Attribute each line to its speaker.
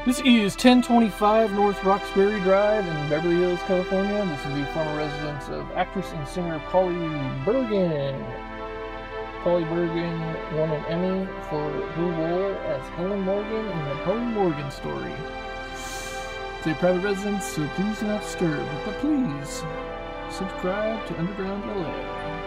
Speaker 1: This is 1025 North Roxbury Drive in Beverly Hills, California. This is the former residence of actress and singer Polly Bergen. Polly Bergen won an Emmy for her role as Helen Morgan in the Helen Morgan Story. It's a private residence, so please do not disturb. But please subscribe to Underground LA.